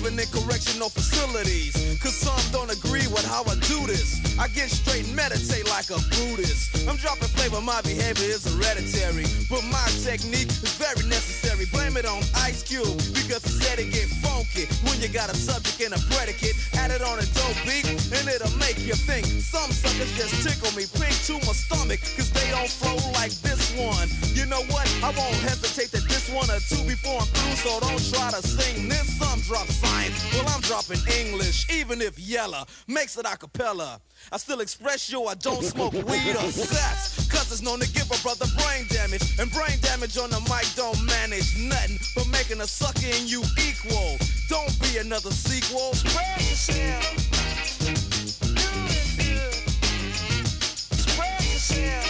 even in correctional facilities. Cause some don't agree with how I do this. I get straight and meditate like a Buddhist. I'm dropping flavor, my behavior is hereditary, but my technique is very necessary. Blame it on Ice Cube, because he said it get funky when you got a subject and a predicate. Add it on a dope beat, and it'll make you think. Some suckers just tickle me pink to my stomach, cause they don't flow like this one. You know what? I won't hesitate to diss one or two before I'm through, so don't try to sing this. Some drop science, well I'm dropping English, even if Yella makes it a cappella. I still express yo, I don't smoke weed or sex, cause it's known to give a brother brain damage. And brain damage on the mic don't manage nothing but making a sucker in you equal. Don't be another sequel. Spread yourself. Do it good. Spread yourself.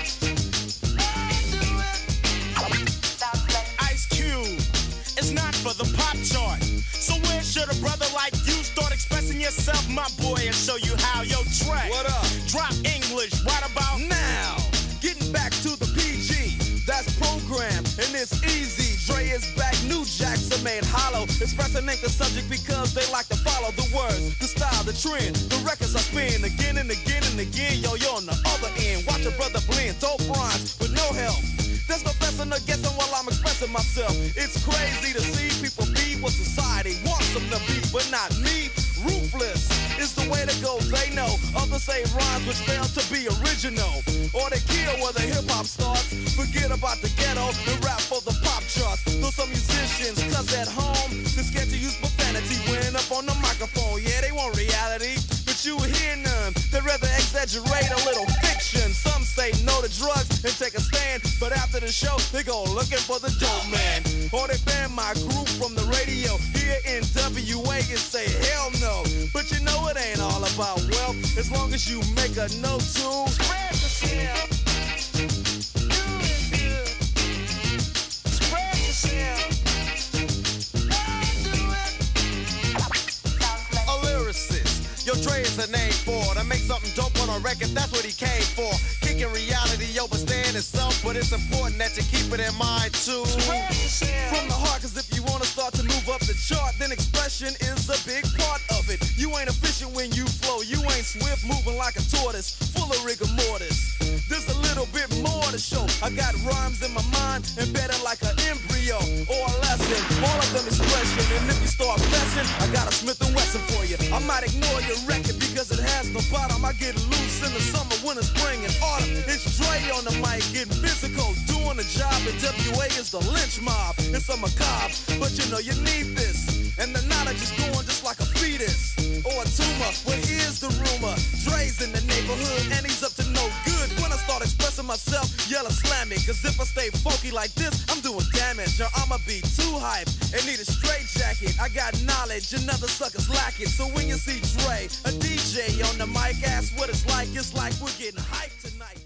Do it. Ice Cube is not for the pop chart. So where should a brother like you start expressing yourself, my boy, and show you how? Yo, Trey, what up? Drop English right about now. Getting back to the PG, that's programmed, and it's easy. Dre is back, new jacks are made hollow. Expressing ain't the subject because they like to follow the words, the style, the trend. The records I spin again and again and again. Yo, you're on the other end. Watch a brother blend, dope rhymes with no help. There's no guessing or guessing while I'm expressing myself. It's crazy to see people be what society wants them to be, but not me. Ruthless is the way to go, they know. Others say rhymes which fail to be original, or they kill where the hip-hop starts. Forget about the ghetto and rap for the pop charts. Though some musicians, cause at home they're scared to use profanity when up on the microphone. Yeah, they want reality, but you hear none. They'd rather exaggerate a little fiction. Some say no to drugs and take a stand, but after the show they go looking for the dope man. Or they ban my group from the radio here in WA and say hell no. But you know it ain't all about wealth, as long as you make a note to spread yourself. Do it good. Spread yourself. Do it. A lyricist, yo, Dre is a name for to make something dope on a record. That's what he came for. Kicking reality, yo, but staying itself. But it's important that you keep it in mind too. Spread yourself. From the heart, cause if you wanna start to move up the chart, then expression is a big part of it. You ain't efficient when you flow. You ain't swift, moving like a tortoise, full of rigor mortis. There's a little bit more to show. I got rhymes in my mind, embedded like an embryo or a lesson. All of them expression, and if you start messing, I got a Smith & Wesson for you. I might ignore your record because it has no bottom. I get loose in the summer, winter, spring, and autumn. It's Dre on the mic, getting physical, doing the job. And WA is the lynch mob. It's a macabre, but you know you need this. And the knowledge is going just like a fetus or a tumor. Well, here's the rumor: Dre's in the neighborhood and he's up to no good. When I start expressing myself, yell slam me. Cause if I stay funky like this, I'm doing damage. Or I'ma be too hyped and need a straight jacket. I got knowledge and other suckers lack it. So when you see Dre, a DJ on the mic, ask what it's like. It's like we're getting hyped tonight.